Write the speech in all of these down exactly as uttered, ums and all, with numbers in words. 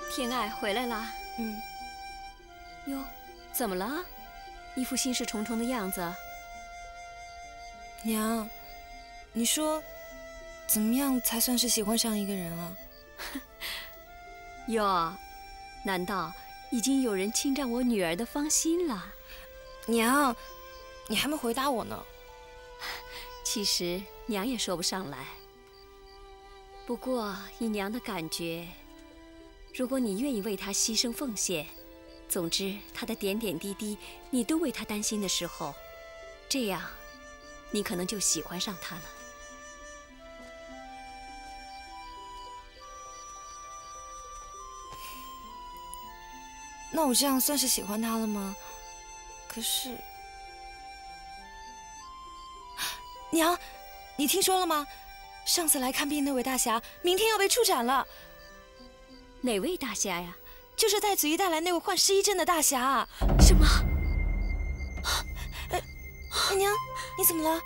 天爱回来啦。 嗯。 哟，怎么了？一副心事重重的样子。 娘，你说，怎么样才算是喜欢上一个人啊？ 哟，难道已经有人侵占我女儿的芳心了？ 娘，你还没回答我呢。 其实娘也说不上来。不过以娘的感觉，如果你愿意为他牺牲奉献，总之他的点点滴滴你都为他担心的时候，这样，你可能就喜欢上他了。 那我这样算是喜欢他了吗？可是，娘，你听说了吗？上次来看病那位大侠，明天要被处斩了。 哪位大侠呀？ 就是太子怡带来那位患失忆症的大侠。 什么？ 哎，娘，你怎么了？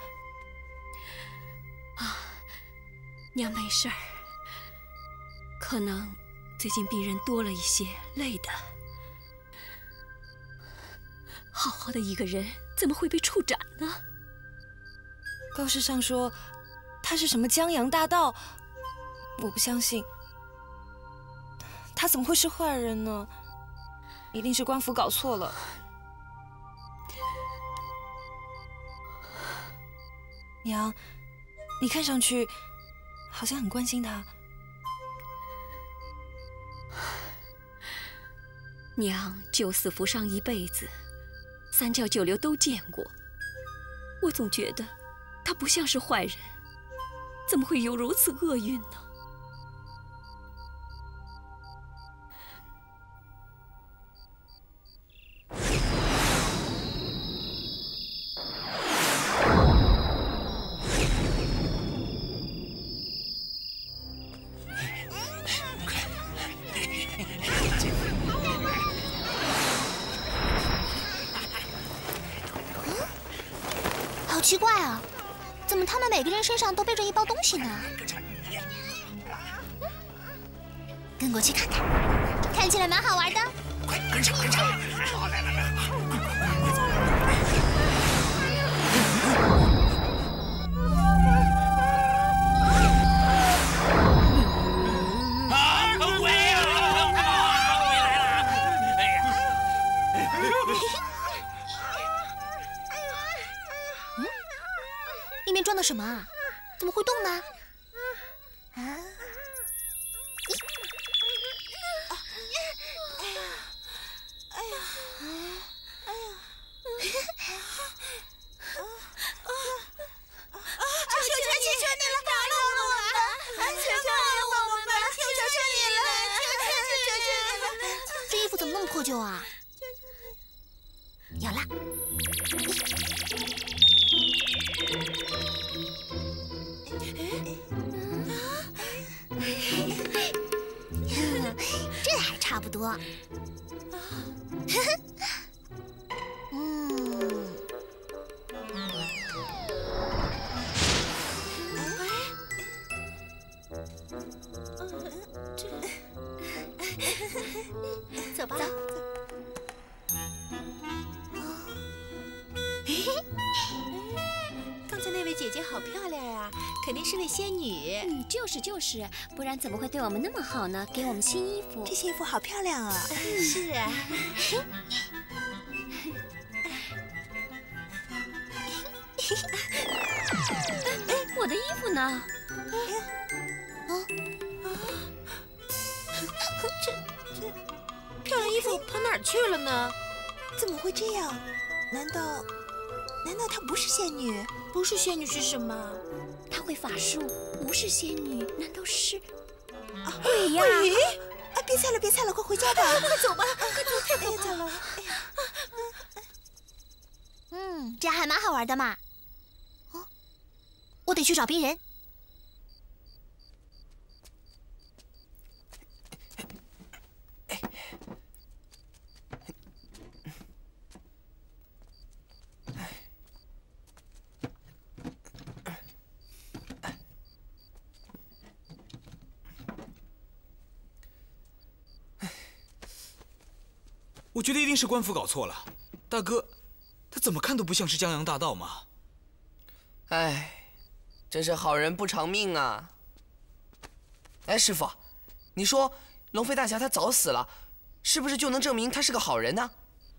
啊，娘没事儿，可能最近病人多了一些，累的。好好的一个人，怎么会被处斩呢？ 告示上说他是什么江洋大盗，我不相信。他怎么会是坏人呢？一定是官府搞错了。娘，你看上去好像很关心他。 娘救死扶伤一辈子，三教九流都见过。我总觉得他不像是坏人，怎么会有如此厄运呢？ 奇怪啊，怎么他们每个人身上都背着一包东西呢？跟过去看看，看起来蛮好玩的。 快跟上，跟上！好，来来来，啊，偷鬼呀！啊，鬼来了！哎呀！ 里面装的什么啊？怎么会动呢？啊！哎呀！哎呀！求求求求求你了，饶了我们！求求我们！求求求你了！求求求求你了！这衣服怎么那么破旧啊？有了。这还差不多。嗯。走吧。走。 刚才那位姐姐好漂亮啊，肯定是位仙女。 嗯，就是就是，不然怎么会对我们那么好呢？给我们新衣服。 这些衣服好漂亮啊！是啊。 哎，我的衣服呢？ 啊啊！这这漂亮衣服跑哪儿去了呢？怎么会这样？难道难道她不是仙女？不是仙女是什么？ 她会法术，不是仙女，难道是啊鬼呀？ 鬼！啊，别猜了，别猜了，快回家吧！ 快走吧，快走，太可怕了！ 哎呀， 嗯，这还蛮好玩的嘛。哦，我得去找病人。 我觉得一定是官府搞错了。大哥，他怎么看都不像是江洋大盗嘛。 哎，真是好人不长命啊！哎，师傅，你说龙飞大侠他早死了，是不是就能证明他是个好人呢？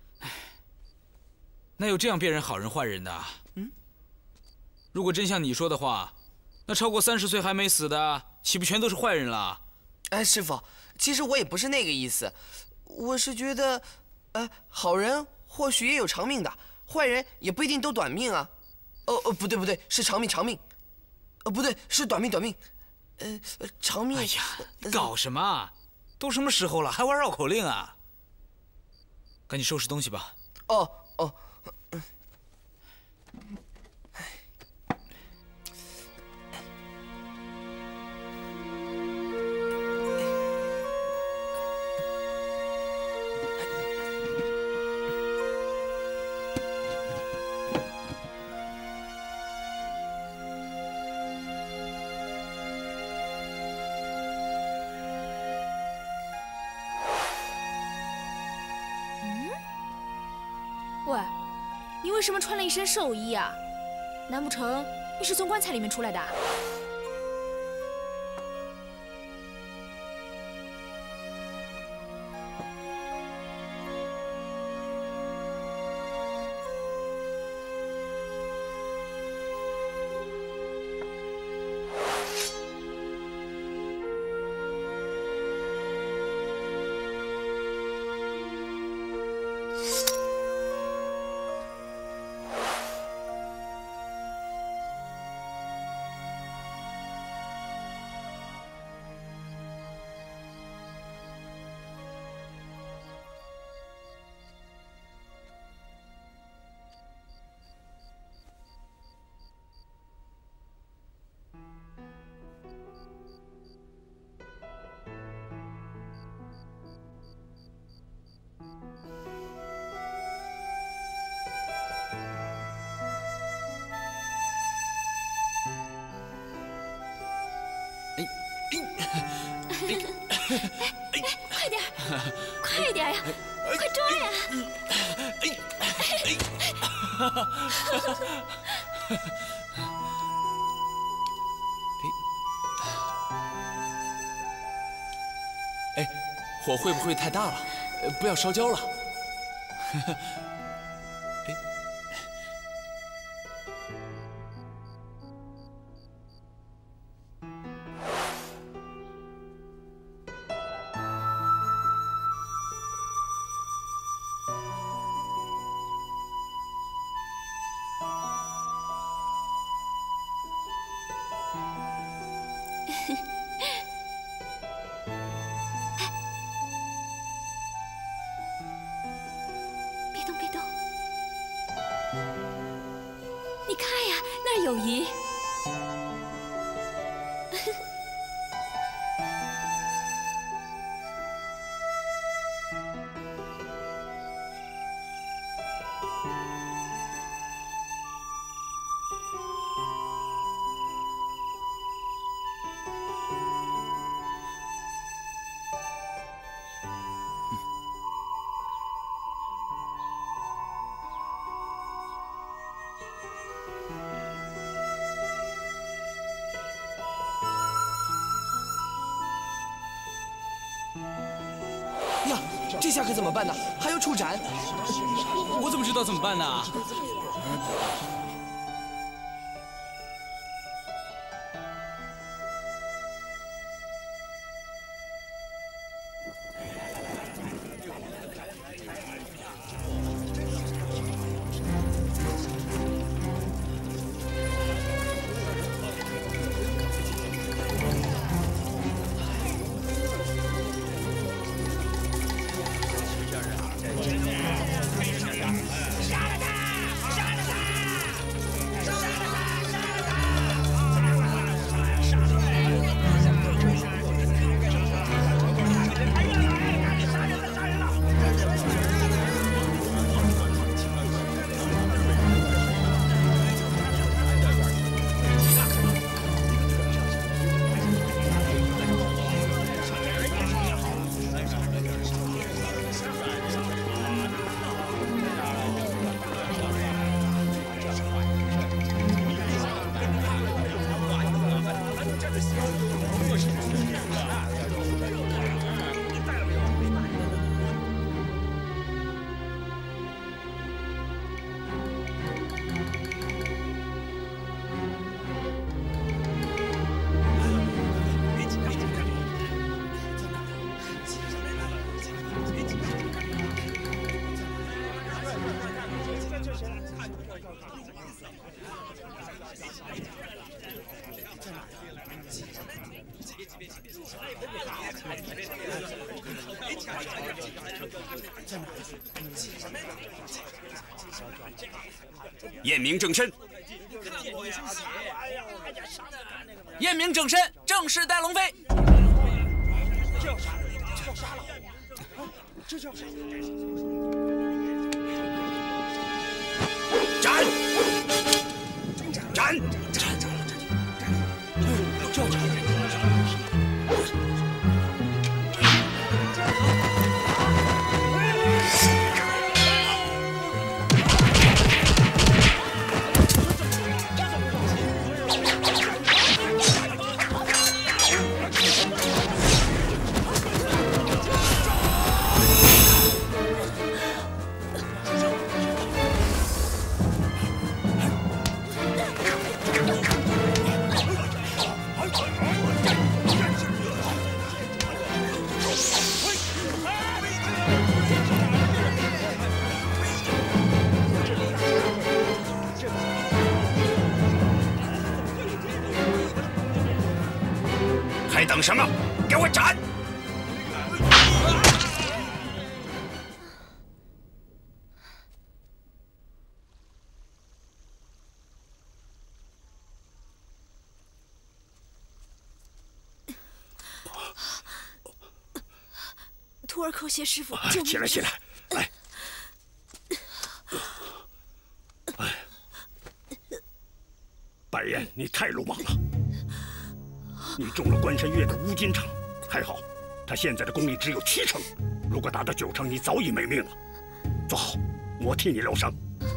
哪有这样辨认好人坏人的？嗯，如果真像你说的话，那超过三十岁还没死的，岂不全都是坏人了？ 哎，师傅，其实我也不是那个意思，我是觉得，呃，好人或许也有长命的，坏人也不一定都短命啊。哦哦，不对不对，是长命长命，呃，不对，是短命短命，呃，长命。 哎呀，你搞什么？都什么时候了，还玩绕口令啊？赶紧收拾东西吧。 哦哦。 喂，你为什么穿了一身寿衣啊？难不成你是从棺材里面出来的？ 快点，快点呀！快抓呀！ 哎，火会不会太大了？不要烧焦了。 别动，别动！你看呀，那儿有鱼。 呀，这下可怎么办呢？还要处斩？ 我怎么知道怎么办呢？ 杀了他！ 验明正身。 验明正身，正是戴龙飞。 这要杀了，这要杀了，这叫杀！ 斩！斩！ 斩！斩！这要斩！ 还等什么？给我斩！ 图尔寇谢师傅，救命！ 起来，起来，来！哎，白燕，你太鲁莽了！你中了关山月的乌金场，还好，他现在的功力只有七成，如果达到九成，你早已没命了。坐好，我替你疗伤。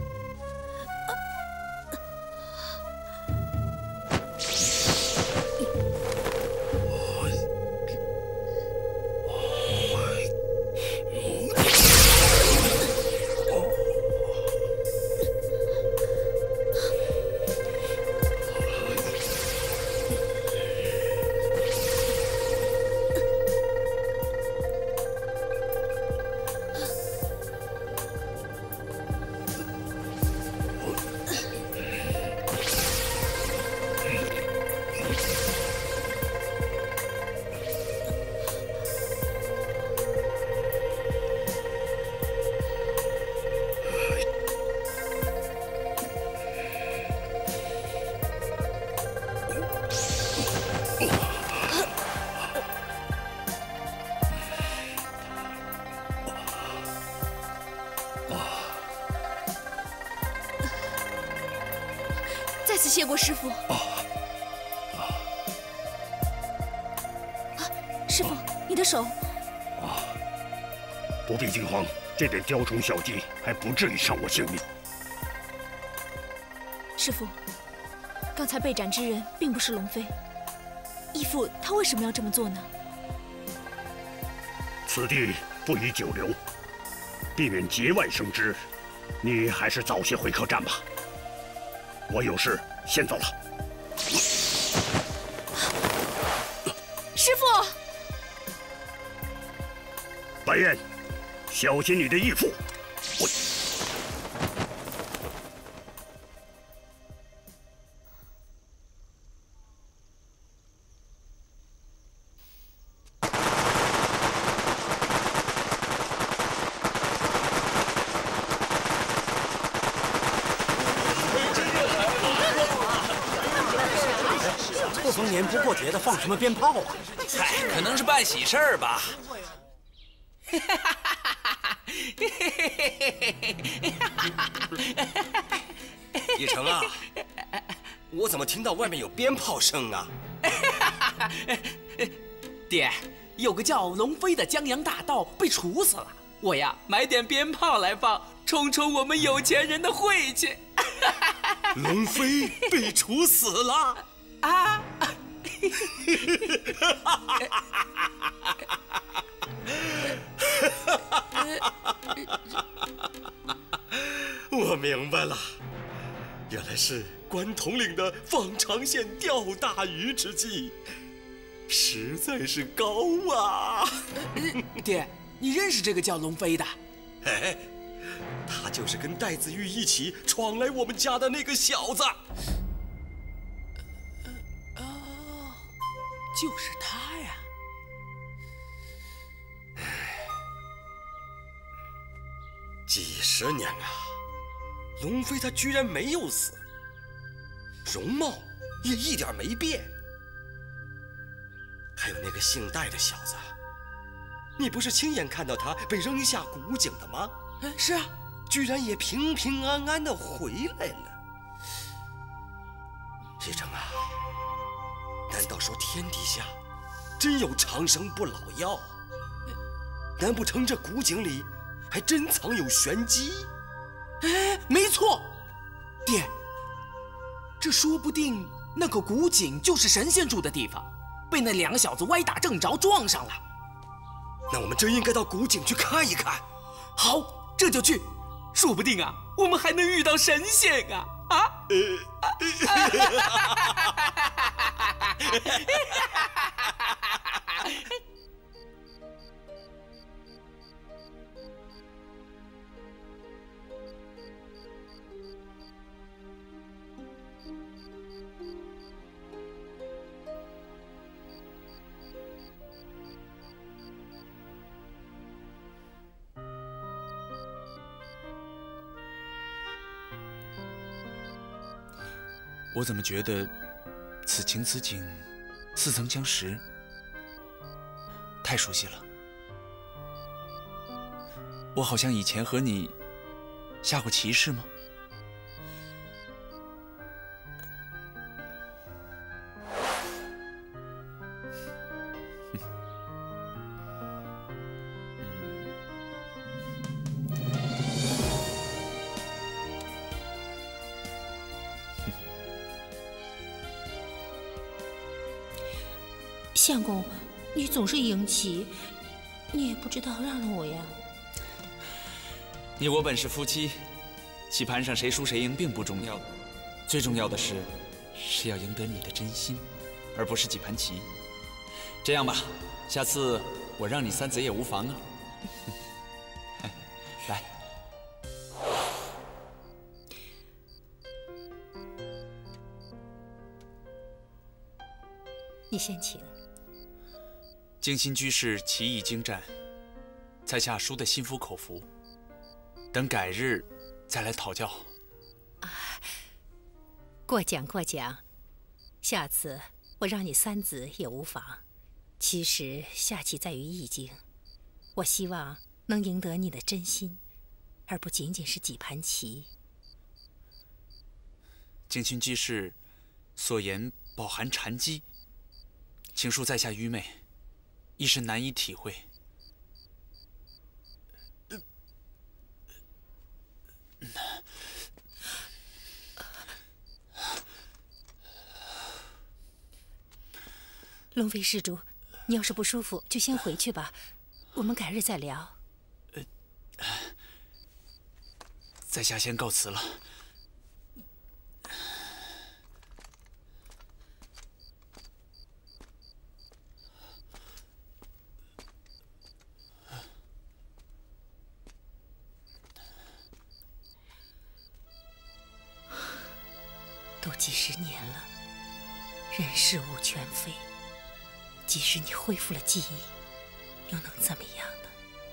再次谢过师傅。啊，师傅，你的手。 啊，不必惊慌，这点雕虫小技还不至于伤我性命。 师傅，刚才被斩之人并不是龙飞，义父他为什么要这么做呢？ 此地不宜久留，避免节外生枝，你还是早些回客栈吧。我有事先走了。 师傅， 白燕，小心你的义父。我。 不逢年不过节的放什么鞭炮啊？ 嗨，可能是办喜事儿吧。 叶成啊，我怎么听到外面有鞭炮声啊？ 爹，有个叫龙飞的江洋大盗被处死了，我呀买点鞭炮来放，冲冲我们有钱人的晦气。 龙飞被处死了啊！ 我明白了，原来是关统领的放长线钓大鱼之计，实在是高啊！ 爹，你认识这个叫龙飞的？ 哎，他就是跟戴子玉一起闯来我们家的那个小子。 就是他呀！ 几十年啊，龙飞他居然没有死，容貌也一点没变。还有那个姓戴的小子，你不是亲眼看到他被扔下古井的吗？ 是啊， 居然也平平安安的回来了。日成啊，难道说天底下真有长生不老药？难不成这古井里还珍藏有玄机？ 哎，没错，爹，这说不定那个古井就是神仙住的地方，被那两个小子歪打正着撞上了。 那我们真应该到古井去看一看。 好，这就去，说不定啊，我们还能遇到神仙啊！啊！ 我怎么觉得此情此景似曾相识，太熟悉了。我好像以前和你下过棋，是吗？ 相公，你总是赢棋，你也不知道让让我呀。 你我本是夫妻，棋盘上谁输谁赢并不重要，最重要的是是要赢得你的真心，而不是几盘棋。这样吧，下次我让你三子也无妨啊。来， 你先请。 静心居士棋艺精湛，在下输得心服口服。等改日再来讨教。 啊，过奖过奖，下次我让你三子也无妨。其实下棋在于意境，我希望能赢得你的真心，而不仅仅是几盘棋。 静心居士所言饱含禅机，请恕在下愚昧，一时难以体会。 龙飞施主，你要是不舒服，就先回去吧，我们改日再聊。 呃，在下先告辞了。 都几十年了，人事物全非。即使你恢复了记忆，又能怎么样呢？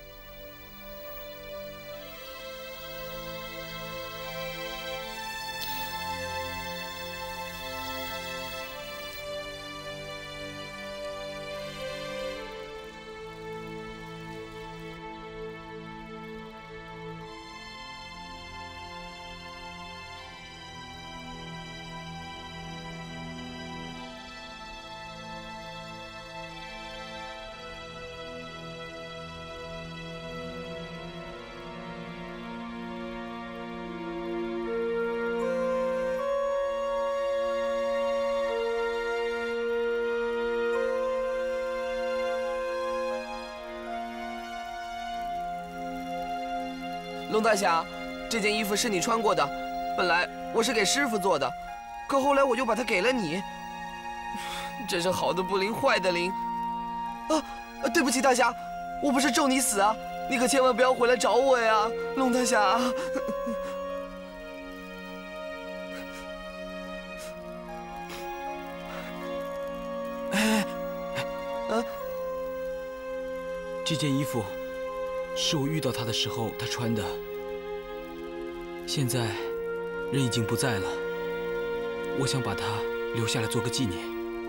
龙大侠，这件衣服是你穿过的，本来我是给师傅做的，可后来我就把它给了你。真是好的不灵，坏的灵。啊，对不起大侠，我不是咒你死啊，你可千万不要回来找我呀，龙大侠。 哎， 这件衣服是我遇到他的时候他穿的，现在人已经不在了，我想把它留下来做个纪念。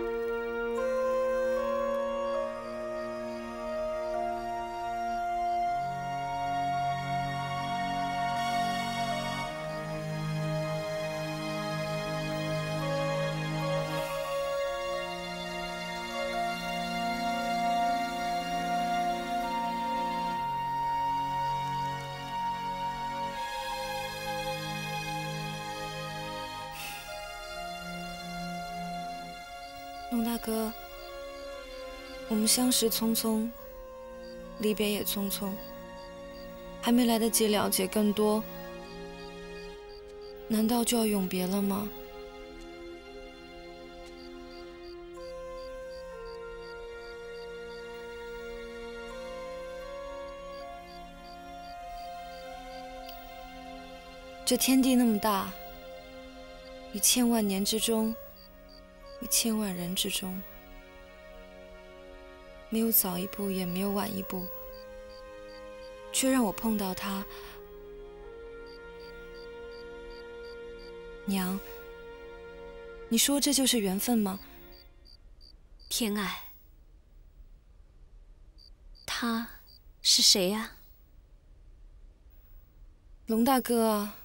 龙大哥，我们相识匆匆，离别也匆匆，还没来得及了解更多，难道就要永别了吗？这天地那么大，于千万年之中，于千万人之中，没有早一步，也没有晚一步，却让我碰到他。娘，你说这就是缘分吗？ 天爱，他是谁呀？ 龙大哥啊。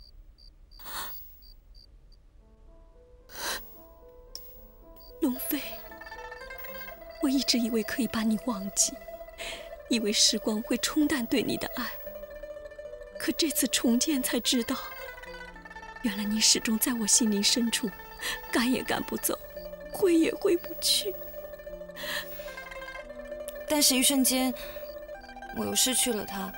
龙飞，我一直以为可以把你忘记，以为时光会冲淡对你的爱，可这次重见才知道，原来你始终在我心灵深处，赶也赶不走，挥也挥不去。 但是，一瞬间，我又失去了他，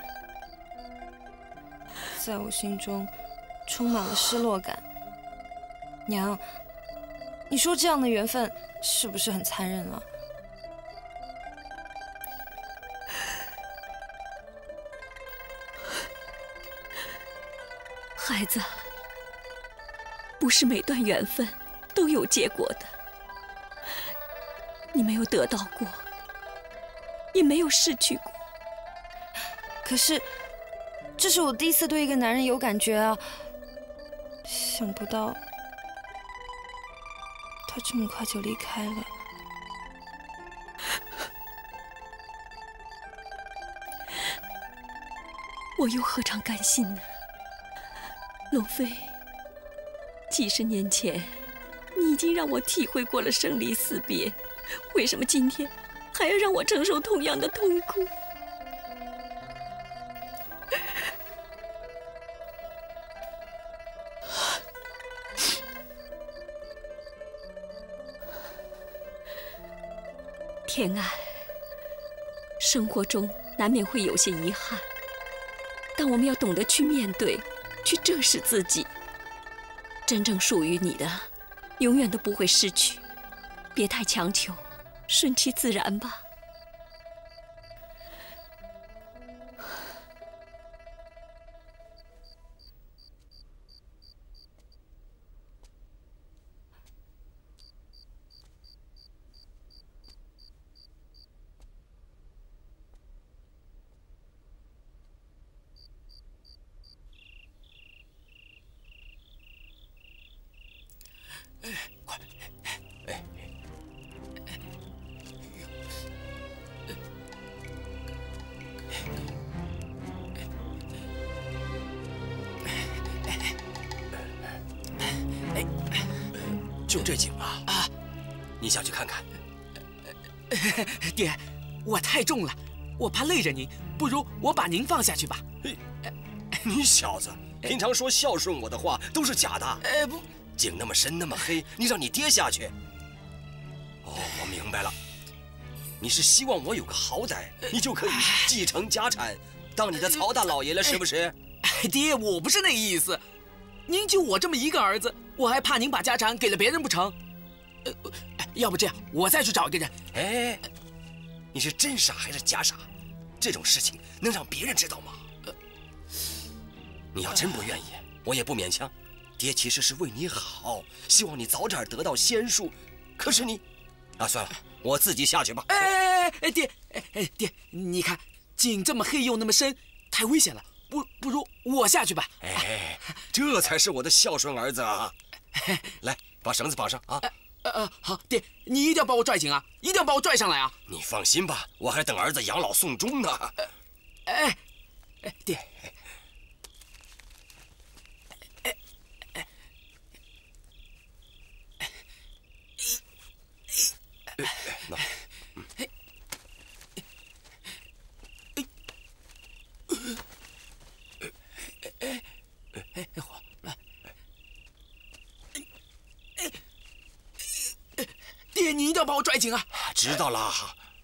在我心中充满了失落感。娘，你说这样的缘分是不是很残忍啊？ 孩子，不是每段缘分都有结果的。你没有得到过，也没有失去过。 可是，这是我第一次对一个男人有感觉啊！想不到他这么快就离开了。 我又何尝甘心呢？龙飞，几十年前，你已经让我体会过了生离死别，为什么今天还要让我承受同样的痛苦？天爱，生活中难免会有些遗憾，但我们要懂得去面对，去正视自己。真正属于你的，永远都不会失去。别太强求，顺其自然吧。 快！哎，哎，就这井啊！啊，你下去看看。 爹，我太重了，我怕累着您，不如我把您放下去吧。 你小子，平常说孝顺我的话都是假的。 呃，不。 井那么深那么黑，你让你爹下去？哦，我明白了，你是希望我有个好歹，你就可以继承家产，当你的曹大老爷了，是不是？ 哎，爹，我不是那意思。您就我这么一个儿子，我还怕您把家产给了别人不成？呃，要不这样，我再去找一个人。 哎，你是真傻还是假傻？这种事情能让别人知道吗？呃，你要真不愿意，我也不勉强。爹其实是为你好，希望你早点得到仙术。可是你，啊，算了，我自己下去吧。 哎， 哎哎，爹，哎哎爹，你看井这么黑又那么深，太危险了，不不如我下去吧。 哎，这才是我的孝顺儿子啊！来，把绳子绑上啊！ 呃呃，好，爹，你一定要把我拽紧啊，一定要把我拽上来啊！ 你放心吧，我还等儿子养老送终呢。 哎哎，爹。 那， 爹，你一定要把我拽紧啊！ 知道了。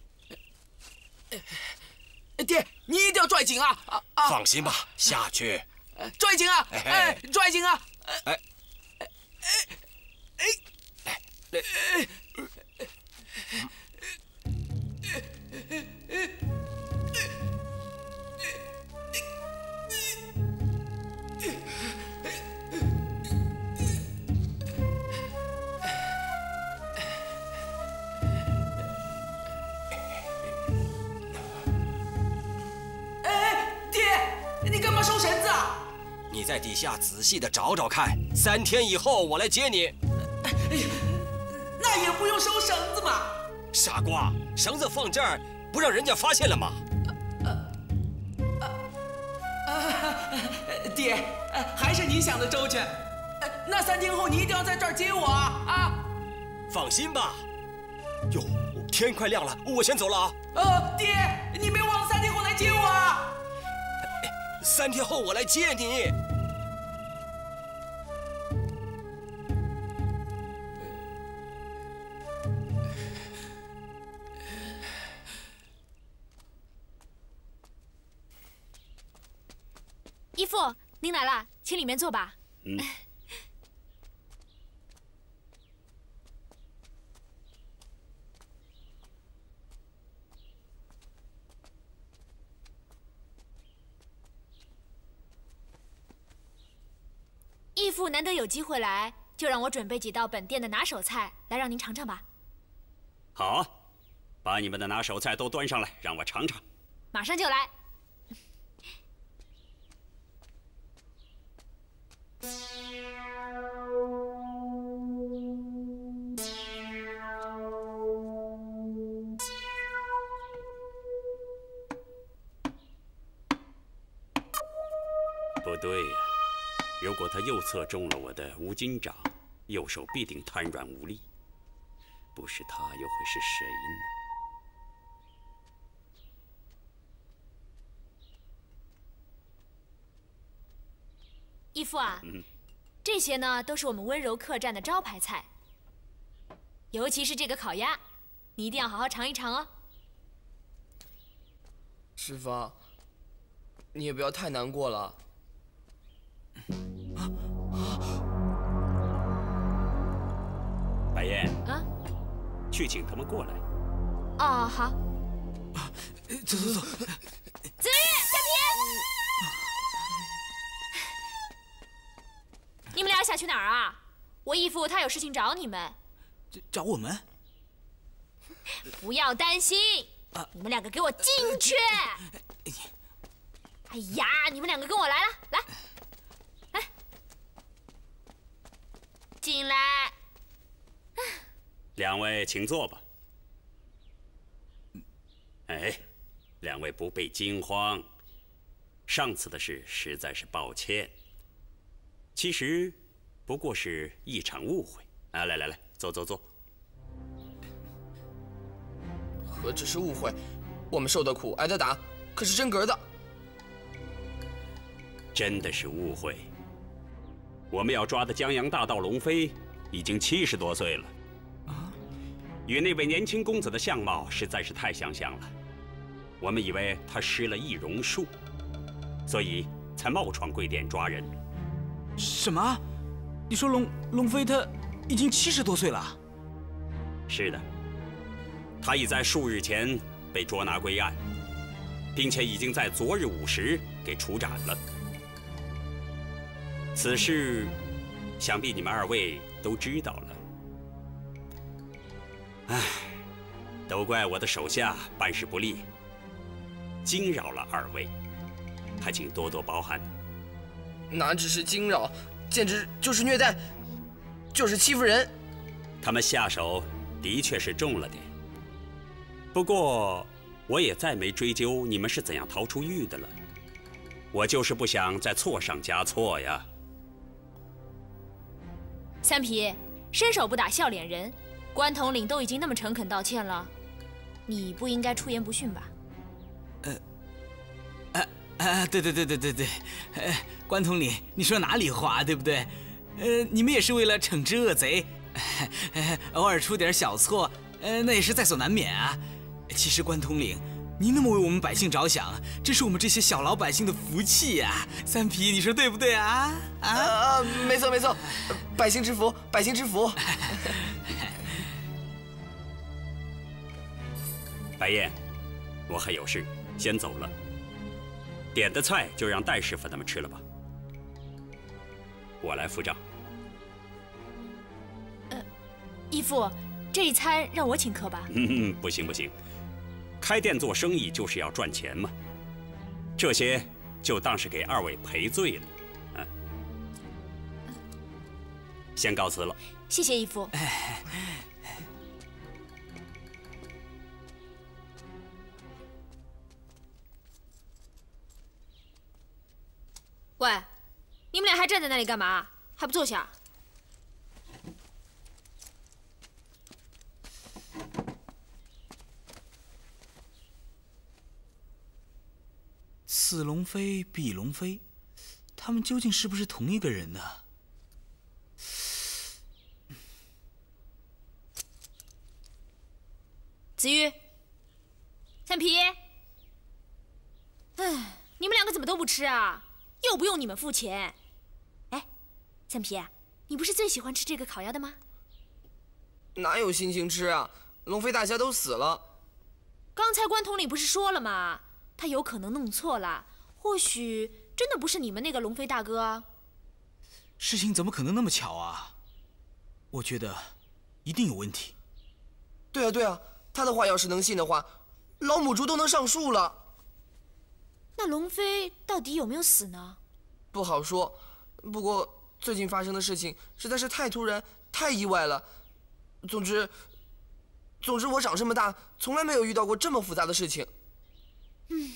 爹，你一定要拽紧啊！啊啊！ 放心吧，下去。 拽紧啊！哎，拽紧啊！ 哎哎哎哎哎！ 收绳子啊！你在底下仔细的找找看，三天以后我来接你。 那也不用收绳子嘛。 傻瓜，绳子放这儿，不让人家发现了吗？ 呃呃，爹，还是你想的周全。那三天后你一定要在这儿接我啊！啊！ 放心吧。哟，天快亮了，我先走了啊。 呃，爹，你别忘了三天后来接我啊！ 三天后我来接你。 义父，您来了，请里面坐吧。嗯。义父难得有机会来，就让我准备几道本店的拿手菜来让您尝尝吧。 好，把你们的拿手菜都端上来，让我尝尝。 马上就来。 不对呀。 如果他右侧中了我的无金掌，右手必定瘫软无力。不是他，又会是谁呢？ 义父啊，嗯、这些呢都是我们温柔客栈的招牌菜，尤其是这个烤鸭，你一定要好好尝一尝哦。 师傅，你也不要太难过了。 白燕啊， 去请他们过来。 哦，好。 走走走。 子玉、小平，你们俩想去哪儿啊？我义父他有事情找你们。 找我们？ 不要担心，啊、你们两个给我进去。哎呀，你们两个跟我来了，来，来，进来。 两位请坐吧。哎，两位不必惊慌，上次的事实在是抱歉。其实不过是一场误会。啊，来来来，坐坐坐。 何止是误会，我们受的苦挨的打可是真格的。 真的是误会。我们要抓的江洋大盗龙飞已经七十多岁了。 与那位年轻公子的相貌实在是太相像了，我们以为他施了易容术，所以才冒闯贵店抓人。 什么？你说龙龙飞他已经七十多岁了？ 是的，他已在数日前被捉拿归案，并且已经在昨日午时给处斩了。此事，想必你们二位都知道了。 唉， 都怪我的手下办事不力，惊扰了二位，还请多多包涵。 哪只是惊扰，简直就是虐待，就是欺负人。 他们下手的确是重了点，不过我也再没追究你们是怎样逃出狱的了。我就是不想再错上加错呀。 三皮，伸手不打笑脸人，关统领都已经那么诚恳道歉了，你不应该出言不逊吧？ 呃，啊啊，对对对对对对，呃，关统领，你说哪里话，对不对？呃，你们也是为了惩治恶贼，呃，偶尔出点小错，呃，那也是在所难免啊。其实关统领，您那么为我们百姓着想，这是我们这些小老百姓的福气呀、啊。三皮，你说对不对啊？啊啊，没错没错，百姓之福，百姓之福。 白燕，我还有事，先走了。点的菜就让戴师傅他们吃了吧，我来付账。 呃，义父，这一餐让我请客吧。 嗯，不行不行，开店做生意就是要赚钱嘛，这些就当是给二位赔罪了。嗯，先告辞了。 谢谢义父。喂，你们俩还站在那里干嘛？还不坐下？ 此龙飞，彼龙飞，他们究竟是不是同一个人呢？ 子玉，三皮，哎，你们两个怎么都不吃啊？又不用你们付钱。哎，三皮，你不是最喜欢吃这个烤鸭的吗？ 哪有心情吃啊？龙飞大侠都死了。 刚才关统领不是说了吗？他有可能弄错了，或许真的不是你们那个龙飞大哥啊。 事情怎么可能那么巧啊？我觉得一定有问题。 对啊对啊，他的话要是能信的话，老母猪都能上树了。 那龙飞到底有没有死呢？ 不好说，不过最近发生的事情实在是太突然、太意外了。总之，总之我长这么大，从来没有遇到过这么复杂的事情。 嗯。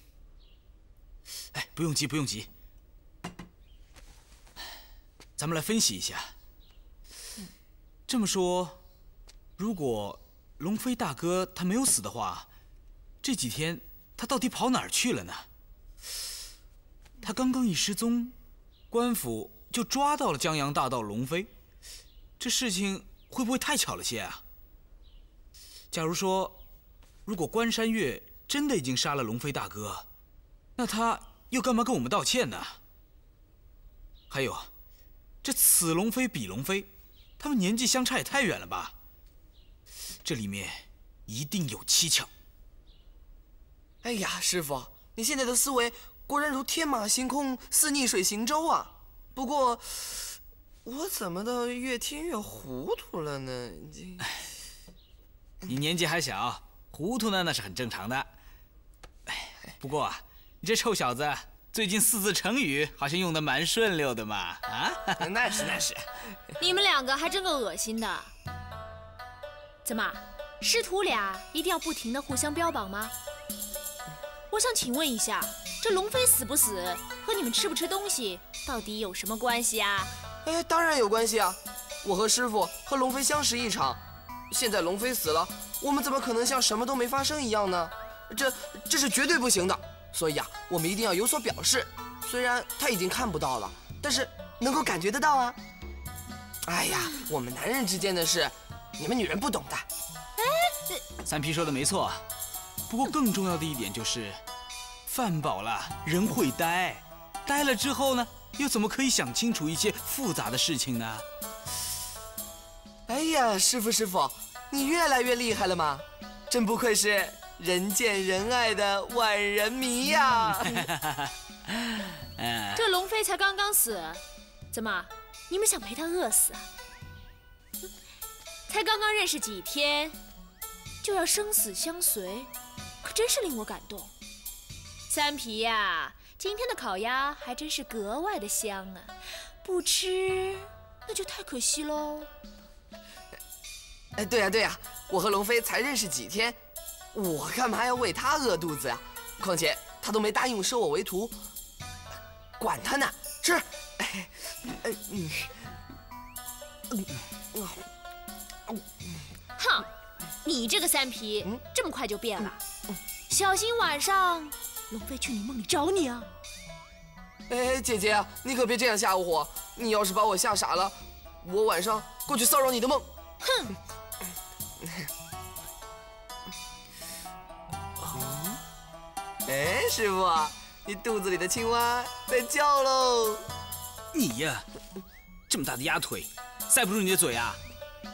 哎，不用急，不用急，咱们来分析一下。这么说，如果龙飞大哥他没有死的话，这几天他到底跑哪儿去了呢？他刚刚一失踪，官府就抓到了江洋大盗龙飞，这事情会不会太巧了些啊？假如说，如果关山月真的已经杀了龙飞大哥，那他又干嘛跟我们道歉呢？还有，这此龙飞彼龙飞，他们年纪相差也太远了吧？这里面一定有蹊跷。 哎呀，师傅，你现在的思维果然如天马行空，似逆水行舟啊！不过，我怎么的越听越糊涂了呢？ 你年纪还小，糊涂呢那是很正常的。不过啊，你这臭小子最近四字成语好像用的蛮顺溜的嘛，啊？ 那是那是。 你们两个还真够恶心的。怎么，师徒俩一定要不停的互相标榜吗？我想请问一下，这龙飞死不死和你们吃不吃东西到底有什么关系啊？ 哎，当然有关系啊！我和师傅和龙飞相识一场，现在龙飞死了，我们怎么可能像什么都没发生一样呢？这这是绝对不行的。所以啊，我们一定要有所表示。虽然他已经看不到了，但是能够感觉得到啊。哎呀，我们男人之间的事，你们女人不懂的。 哎， 三皮说的没错，不过更重要的一点就是，饭饱了人会呆，呆了之后呢，又怎么可以想清楚一些复杂的事情呢？ 哎呀，师傅师傅，你越来越厉害了嘛！真不愧是人见人爱的万人迷呀！ 这龙飞才刚刚死，怎么，你们想陪他饿死啊？才刚刚认识几天， 就要生死相随，可真是令我感动。三皮呀，今天的烤鸭还真是格外的香啊，不吃那就太可惜喽。 哎，对呀对呀，我和龙飞才认识几天，我干嘛要为他饿肚子呀？况且他都没答应收我为徒，管他呢，吃。哎，哎，嗯，嗯， 嗯，哼，你这个三皮，这么快就变了，小心晚上龙飞去你梦里找你啊！ 哎，姐姐，你可别这样吓唬我，你要是把我吓傻了，我晚上过去骚扰你的梦。 哼！ 哎，师傅，你肚子里的青蛙在叫喽！ 你呀，这么大的鸭腿，塞不住你的嘴啊！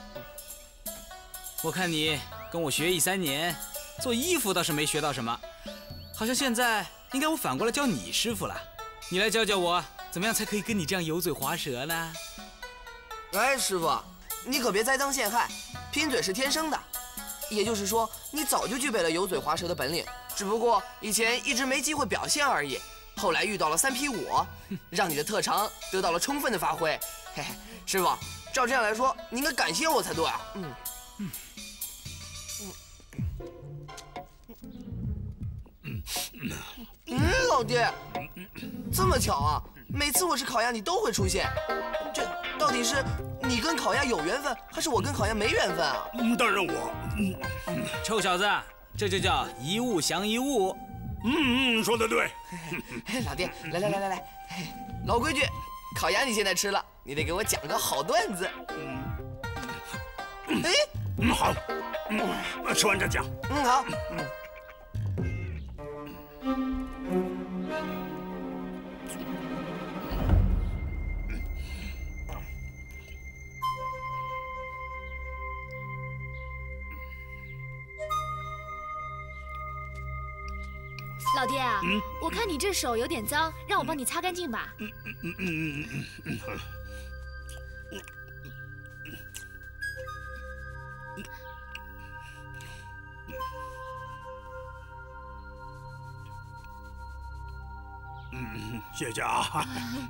我看你跟我学艺三年，做衣服倒是没学到什么，好像现在应该我反过来教你师傅了。你来教教我，怎么样才可以跟你这样油嘴滑舌呢？ 哎，师傅，你可别栽赃陷害，贫嘴是天生的，也就是说，你早就具备了油嘴滑舌的本领，只不过以前一直没机会表现而已。后来遇到了三匹我，让你的特长得到了充分的发挥。嘿嘿，师傅，照这样来说，你应该感谢我才对啊。嗯嗯嗯嗯，老爹，这么巧啊！每次我吃烤鸭，你都会出现。这到底是你跟烤鸭有缘分，还是我跟烤鸭没缘分啊？ 嗯，当然我。嗯嗯，臭小子，这就叫一物降一物。 嗯嗯，说得对。 老爹，来来来来来，老规矩，烤鸭你现在吃了，你得给我讲个好段子。 哎，嗯，好，嗯，吃完再讲。 嗯，好。 老爹啊，嗯、我看你这手有点脏，让我帮你擦干净吧。嗯嗯嗯嗯嗯嗯嗯。 嗯，谢谢啊。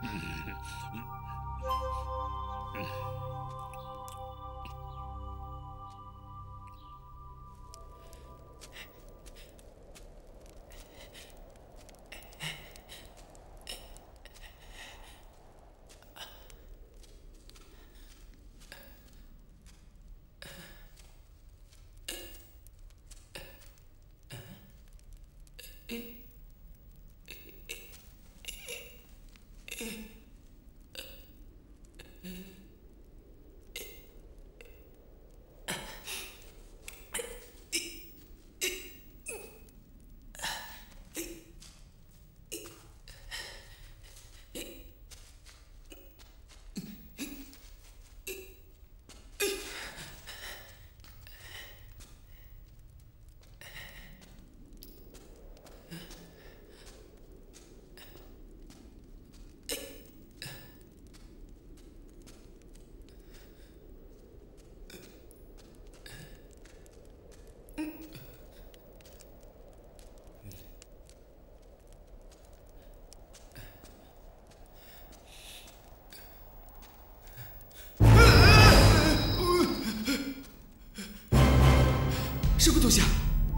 什么东西啊？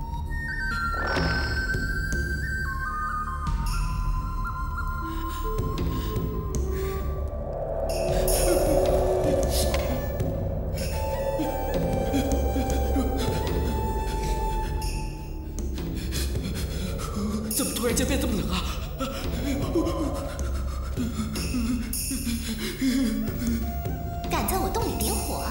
怎么突然间变这么冷啊？ 敢在我洞里点火？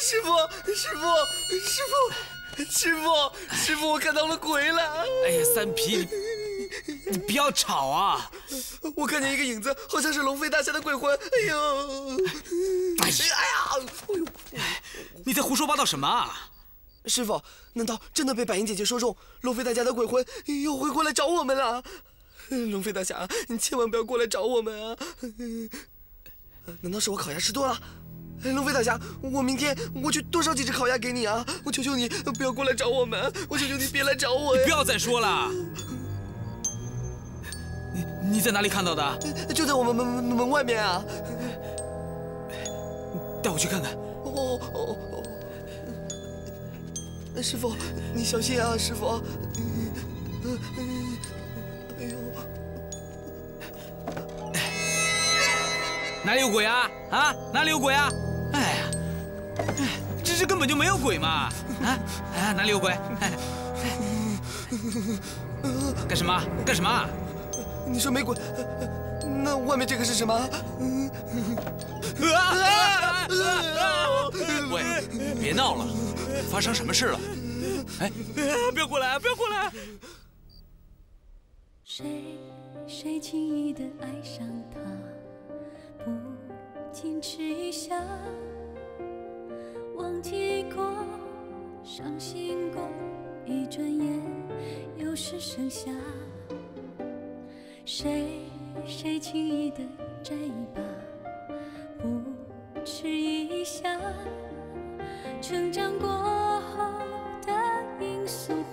师傅，师傅，师傅，师傅，师傅，我看到了鬼了！ 哎呀，三皮，你你不要吵啊！ 我看见一个影子，好像是龙飞大侠的鬼魂。哎呦！哎呀！哎呦！ 你在胡说八道什么啊？ 师傅，难道真的被百英姐姐说中，龙飞大侠的鬼魂又会过来找我们了？龙飞大侠，你千万不要过来找我们啊！难道是我烤鸭吃多了？龙飞大侠，我明天我去多烧几只烤鸭给你啊！我求求你不要过来找我们，我求求你别来找我呀！ 你不要再说了。你你在哪里看到的？ 就在我们门门门外面啊！ 带我去看看。 哦哦哦！师傅，你小心啊，师傅！哎呦！ 哪里有鬼啊？啊，哪里有鬼啊？哎呀，这这根本就没有鬼嘛！啊啊，哪里有鬼？干什么？干什么？ 你说没鬼，那外面这个是什么？ 喂，别闹了，发生什么事了？哎， 不要过来，不要过来！ 谁谁轻易地爱上他，不矜持一下，忘记过，伤心过，一转眼又是盛夏。谁谁轻易地摘一把，不迟一下，成长过后的因素